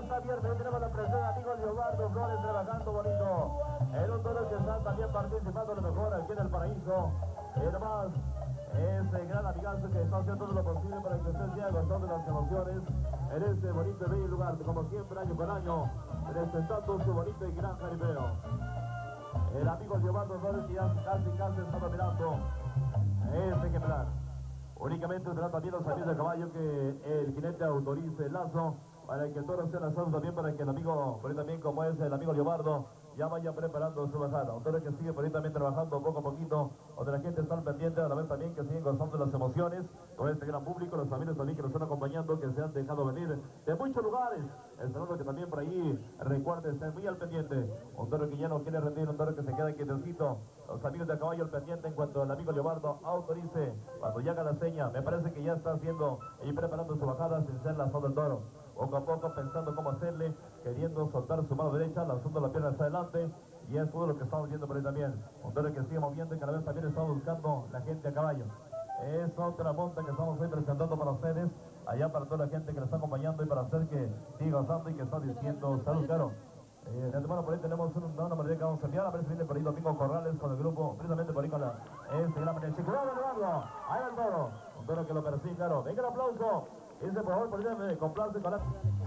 está abierto. Ahí tenemos la presencia de amigo Leobardo Flores trabajando bonito. El otro que está también participando a lo mejor aquí en el paraíso. El más ese gran amigazo que está haciendo todo lo posible para que usted sea gozando de las emociones en este bonito y bello lugar, como siempre, año con año, presentando su bonito y gran jaripeo. El amigo Leobardo Flores que ya casi está mirando este ejemplar. Únicamente tendrá también los amigos de caballo que el jinete autorice el lazo para que el toro sea lanzado también, para que el amigo, por ahí también como es el amigo Leobardo, ya vaya preparando su bajada. Un toro que sigue por ahí también trabajando poco a poquito, donde la gente está al pendiente a la vez también que siguen gozando de las emociones con este gran público, los amigos también que nos están acompañando, que se han dejado venir de muchos lugares. El saludo que también por ahí, recuerde, estén muy al pendiente. Un toro que ya no quiere rendir, un toro que se queda quietecito. Los amigos de caballo al pendiente en cuanto el amigo Leobardo autorice, cuando ya haga la seña, me parece que ya está haciendo y preparando su bajada sin ser lanzado el toro. Poco a poco pensando cómo hacerle, queriendo soltar su mano derecha, lanzando la pierna hacia adelante, y es todo lo que estamos viendo por ahí también. Un toro que sigue moviendo y cada vez también estamos buscando la gente a caballo. Es otra monta que estamos hoy presentando para ustedes, allá para toda la gente que nos está acompañando y para hacer que siga gozando y que está diciendo salud, caro. De antemano por ahí tenemos una manera que vamos a enviar, a ver si viene por ahí Domingo Corrales con el grupo, precisamente por ahí con la gran manera. ¡Cuidado, Leobardo! Ahí va el toro, un toro que lo persigue, claro. Venga el aplauso. Dice, por favor, por ahí me complace con la...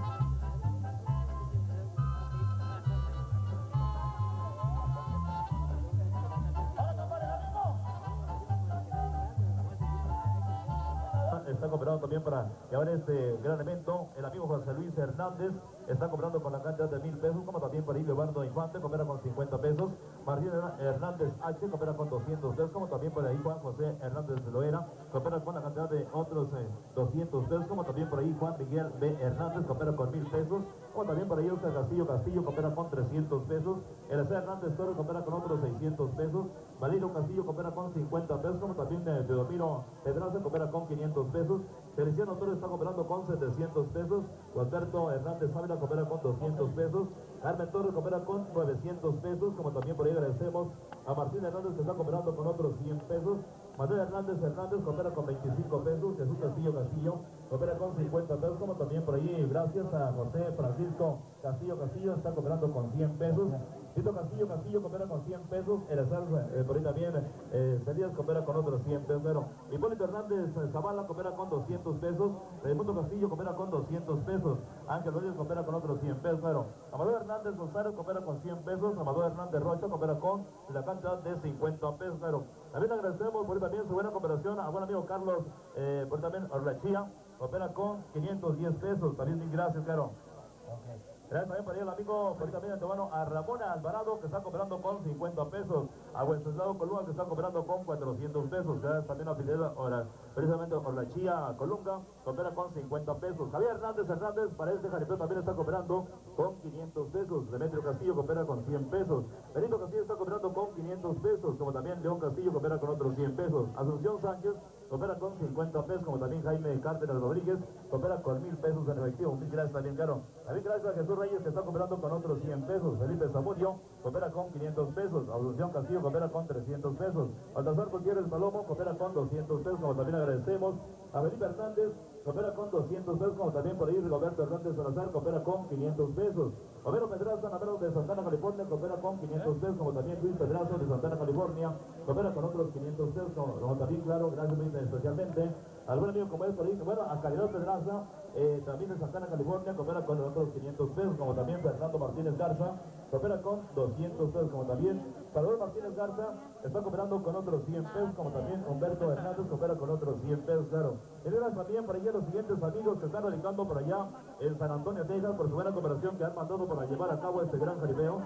Está cooperando también para llevar este gran evento. El amigo José Luis Hernández está cobrando con la cantidad de 1000 pesos, como también por ahí Leobardo Infante coopera con 50 pesos. Martín Hernández H coopera con 200 pesos, como también por ahí Juan José Hernández Loera coopera con la cantidad de otros 200 pesos, como también por ahí Juan Miguel B. Hernández coopera con 1000 pesos, como también por ahí Oscar Castillo coopera con 300 pesos. El C. Hernández Toro coopera con otros 600 pesos. Valero Castillo coopera con 50 pesos, como también Teodomiro Pedraza coopera con 500 pesos. Feliciano Torres está cooperando con 700 pesos. Alberto Hernández Ávila coopera con 200 pesos. Carmen Torres coopera con 900 pesos, como también por ahí agradecemos a Martín Hernández que está cooperando con otros 100 pesos. Manuel Hernández coopera con 25 pesos. Jesús Castillo coopera con 50 pesos, como también por ahí gracias a José Francisco Castillo está cooperando con 100 pesos. Tito Castillo coopera con 100 pesos. El azar, por ahí también Celías coopera con otros 100 pesos. Pero Hipólito Hernández Zavala coopera con 200 pesos. Raimundo Castillo coopera con 200 pesos. Ángel Rodríguez coopera con otros 100 pesos. Pero Amador Hernández González coopera con 100 pesos. Amador Hernández Rocha coopera con la cantidad de 50 pesos. Pero también agradecemos por ahí también su buena cooperación a buen amigo Carlos, por ahí también Orlachía coopera con 510 pesos. También mil gracias, Caro. Gracias también por ahí al amigo, por ahí también antemano a Ramona Alvarado que está cooperando con 50 pesos, a Wenceslao Colunga que está cooperando con 400 pesos, gracias también a Fidel, precisamente por la Chía Colunga, coopera con 50 pesos. Javier Hernández para este jaripeo también está cooperando con 500 pesos. Demetrio Castillo coopera con 100 pesos. Benito Castillo está cooperando con 500 pesos, como también León Castillo coopera con otros 100 pesos. Asunción Sánchez coopera con 50 pesos, como también Jaime Cárdenas Rodríguez coopera con 1000 pesos en efectivo. Mil gracias también, Caro. También gracias a Jesús Reyes que está cooperando con otros 100 pesos. Felipe Zamudio coopera con 500 pesos. Asunción Castillo coopera con 300 pesos. Baltasar Gutiérrez Palomo coopera con 200 pesos, como también agradecemos a Felipe Hernández coopera con 200 pesos, como también por ahí Roberto Hernández Salazar coopera con 500 pesos. Romero Pedraza Navarro de Santana, California coopera con 500 pesos, como también Luis Pedraza de Santana, California coopera con otros 500 pesos, como también, claro, gracias especialmente al buen amigo como es por ahí, bueno, a Caridad Pedraza, también de Santana, California coopera con otros 500 pesos, como también Fernando Martínez Garza coopera con 200 pesos, como también Salvador Martínez Garza está cooperando con otros 100 pesos, como también Humberto Hernández coopera con otros 100 pesos, claro. Y gracias también por allá a los siguientes amigos que están radicando por allá en San Antonio, Texas, por su buena cooperación que han mandado para llevar a cabo este gran jaripeo.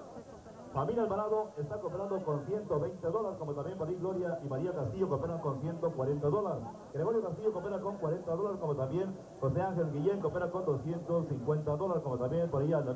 Familia Alvarado está cooperando con $120, como también María Gloria y María Castillo cooperan con $140. Gregorio Castillo coopera con $40, como también José Ángel Guillén coopera con $250, como también por ahí al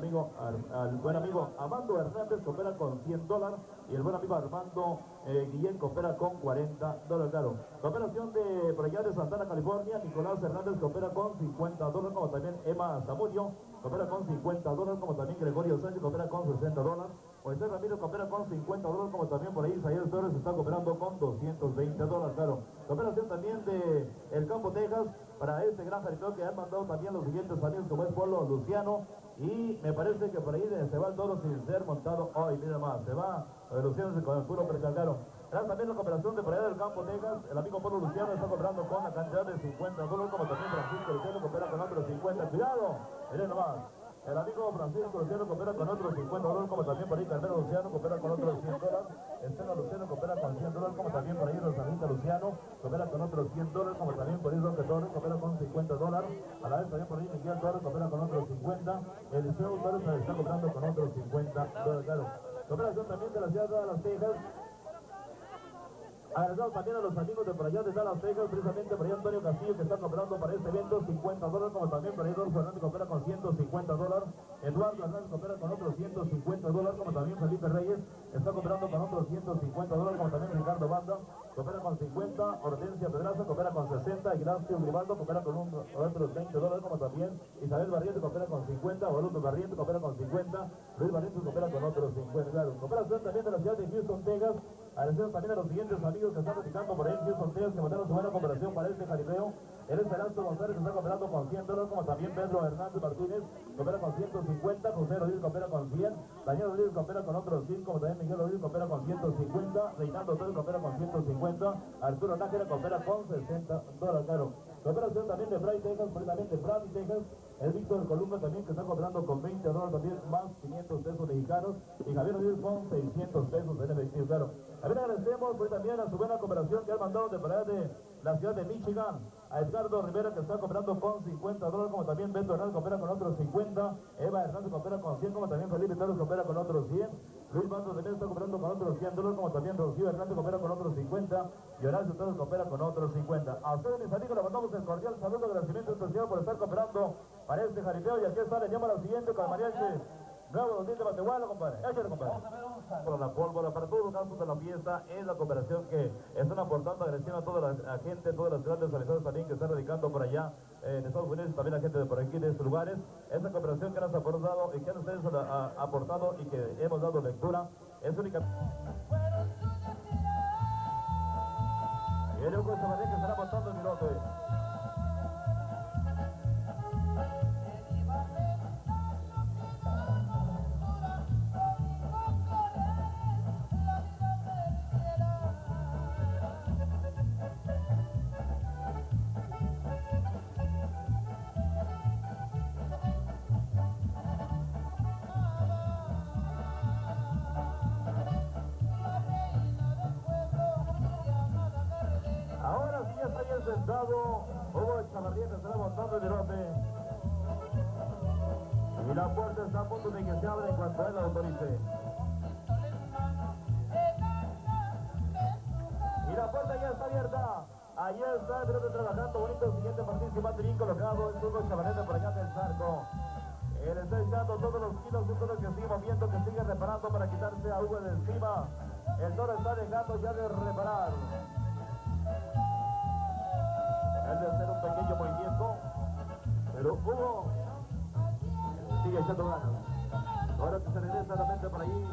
buen amigo Armando Hernández coopera con $100 y el buen amigo Armando Guillén coopera con $40, claro. Cooperación de por allá de Santana, California, Nicolás Hernández coopera con $50, como también Emma Zamudio coopera con $50, como también Gregorio Sánchez coopera con $60. Moisés Ramírez coopera con $50, como también por ahí Isaías Torres está cooperando con $220, claro. Cooperación también de El Campo, Texas, para este gran jaripeo que han mandado también los siguientes amigos, como es Polo Luciano, y me parece que por ahí se va el toro sin ser montado hoy, mira más, se va Luciano con el puro precargaro. Gracias también la cooperación de por allá del Campo, Texas, el amigo Polo Luciano está cooperando con la cantidad de $50, como también Francisco Luciano coopera con otros 50, cuidado, miren nomás. El amigo Francisco Luciano coopera con otros $50, como también por ahí Carmelo Luciano coopera con otros $100. Estela Luciano coopera con $100, como también por ahí Rosalita Luciano coopera con otros $100, como también por ahí Roque Torres coopera con $50. A la vez también por ahí Miguel Torres coopera con otros 50. Eliseo Torres se está cobrando con otros $50, claro. Cooperación también de la ciudad de Dallas, Texas. Agradecemos también a los amigos de por allá de Dallas, Texas, precisamente por allá Antonio Castillo, que está cooperando para este evento $50, como también por ahí Rodolfo Hernández coopera con $150, Eduardo Hernández coopera con otros $150, como también Felipe Reyes está cooperando con otros $150, como también Ricardo Banda coopera con 50, Hortensia Pedraza coopera con 60, Ignacio Grimaldo coopera con otros $20, como también Isabel Barriente coopera con 50, Guadalupe Barriente coopera con 50, Luis Barrientos coopera con otros 50, claro. Cooperación también de la ciudad de Houston, Texas. Agradecemos también a los siguientes amigos que están platicando por ahí en Houston, Texas, que mandaron su buena cooperación para este jaripeo. El Esperanza González está cooperando con $100, como también Pedro Hernández Martínez coopera con 150, José Rodríguez coopera con 100, Daniel Rodríguez coopera con otros 100, como también Miguel Rodríguez coopera con 150, Reinaldo Torres coopera con 150, Arturo Nájera coopera con $60, claro. Cooperación también de Fray, Texas, precisamente Fray, Texas, el Víctor Columba también, que está cooperando con $20 también, más 500 pesos mexicanos, y Javier Rodríguez con 600 pesos en efectivo, claro. También agradecemos pues, también a su buena cooperación que han mandado de por allá de la ciudad de Michigan, a Edgardo Rivera, que está cooperando con $50, como también Beto Hernández coopera con otros 50, Eva Hernández coopera con 100, como también Felipe Torres coopera con otros 100, Luis Bandos también está cooperando con otros $100, como también Rocío Hernández coopera con otros 50, y Horacio Torres coopera con otros 50. A ustedes, mis amigos, les mandamos el cordial saludo, agradecimiento especial por estar cooperando para este jaripeo, y aquí está, le llamo a la siguiente con el mariachi Nuevo 2000 de Matehuala, compadre. Échale, compadre. Para la pólvora, para todos los casos de la fiesta, es la cooperación que están aportando agresión a toda la gente, todas las grandes organizaciones también que están radicando por allá en Estados Unidos, también la gente de por aquí, de estos lugares. Esa cooperación que nos ha aportado y que ustedes han aportado y que hemos dado lectura, es única. Y el Hugo Chavarría que estará montando el piloto. Sentado, Hugo Chavarría que estará montando el virote. Y la puerta está a punto de que se abra en cuanto él la autorice. Y la puerta ya está abierta. Allí está el virote trabajando bonito. El siguiente participante bien colocado es Hugo Chavarría por allá del Zarco. Él está echando todos los kilos, un toro que sigue moviendo, que sigue reparando para quitarse a Hugo de encima. El toro está dejando ya de reparar. Él debe hacer un pequeño movimiento, pero Hugo sigue echando ganas. Ahora que se regresa la mente por ahí.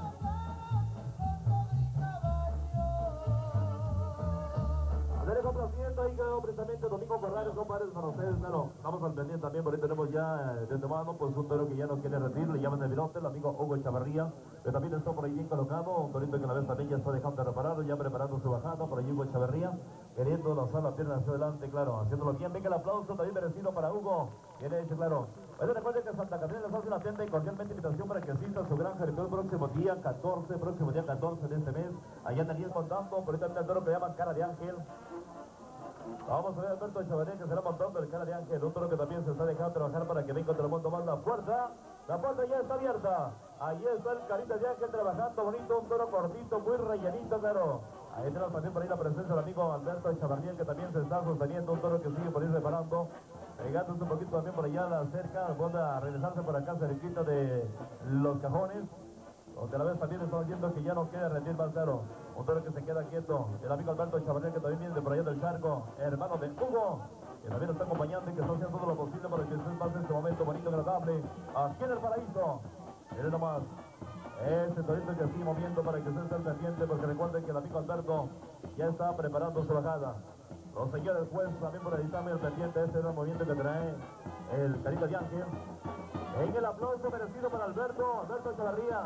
A ver, el complaciendo ahí quedó precisamente Domingo Corrales, compadres, para ustedes, pero estamos al pendiente también, por ahí tenemos ya de mano, pues un toro que ya no quiere rendir, le llaman el virote, el amigo Hugo Chavarría, que también está por ahí bien colocado, un torito que a la vez también ya está dejando de reparar, ya preparando su bajada, por ahí Hugo Chavarría, queriendo lanzar la pierna hacia adelante, claro, haciéndolo bien. Venga el aplauso también merecido para Hugo, que le dice, claro. Bueno, recuerden que Santa Catarina les hace una atenta y cordialmente invitación para que asista a su gran jaripeo el próximo día 14 de este mes, allá en el 10 contando, por ahí también el toro que llaman Cara de Ángel. Vamos a ver a Alberto Chavarría que será montando el Cara de Ángel, un toro que también se está dejando trabajar para que venga otro mundo más. La puerta ya está abierta. Ahí está el Carita de Ángel trabajando bonito, un toro cortito, muy rellenito, claro. Ahí tenemos también por ahí la presencia del amigo Alberto Chavarría, que también se está sosteniendo, un toro que sigue por ahí reparando. Pegándose un poquito también por allá a la cerca, vuelve a regresarse por acá cerquita de los cajones. Donde a la vez también estamos viendo que ya no quiere rendir más, claro. Un toro que se queda quieto. El amigo Alberto Chavarría, que también viene de por allá del Charco, hermano de Hugo, que también está acompañando y que está haciendo todo lo posible para que usted pase este momento bonito y agradable aquí en el paraíso. Miren nomás. Ese torito que sigue moviendo para que usted esté al pendiente, porque recuerden que el amigo Alberto ya está preparando su bajada. Los señores jueces también por ahí también al pendiente. Este es el movimiento que trae el Carita de Ángel. En el aplauso merecido para Alberto Echevarría.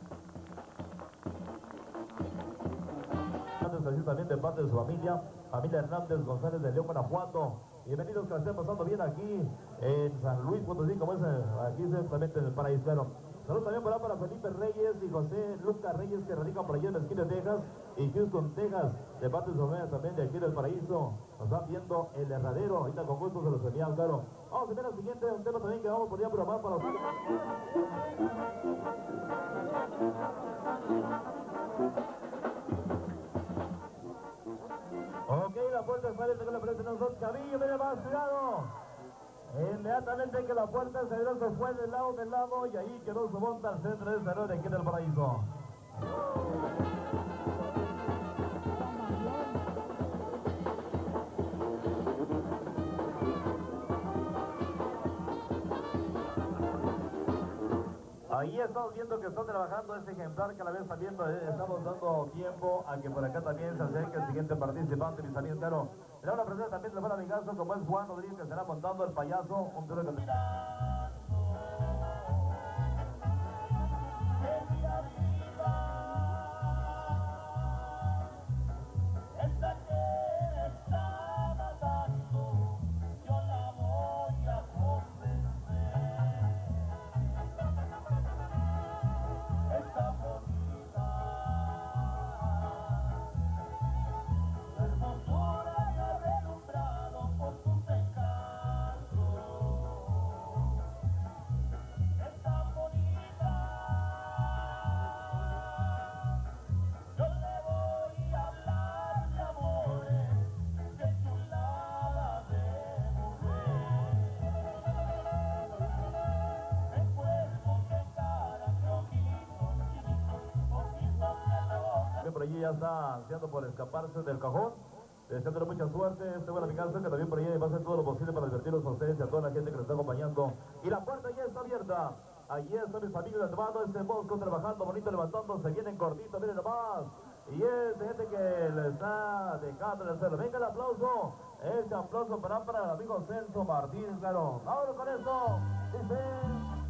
También de parte de su familia Hernández González de León, Guanajuato. Bienvenidos, que la estén pasando bien aquí en San Luis Potosí, como es aquí exactamente en el Paraíso. Saludos también para Felipe Reyes y José Lucas Reyes, que radican por allá en Esquina, Texas y Houston, Texas, de parte de su familia también de aquí del Paraíso. Nos están viendo el herradero, ahorita con gusto se los envían, claro. Vamos a ver el siguiente, un tema también que vamos a poner a programar para los... Ok, la puerta sale, tengo la frente de nosotros, Cabillo, viene más cuidado. Inmediatamente que la puerta se abrió, se fue del lado, y ahí quedó su monta al centro del salón de aquí del Paraíso. Ahí estamos viendo que está trabajando este ejemplar, que a la vez también estamos dando tiempo a que por acá también se acerque el siguiente participante, mis amigos, claro. Le da una presencia también de buen amigazo, como es Juan Rodríguez, que será montando el payaso, un duro que... Por allí ya está ansiando por escaparse del cajón, deseándole mucha suerte. Este buen amigazo que también por allí va a hacer todo lo posible para divertirlos a ustedes y a toda la gente que nos está acompañando. Y la puerta ya está abierta. Allí están mis amigos de hermano, este Bosco trabajando bonito, levantándose, vienen cortito, miren nomás. Y es de gente que le está dejando el hacerlo. Venga el aplauso, este aplauso para el amigo Celso Martínez, claro. Vámonos con esto, dice...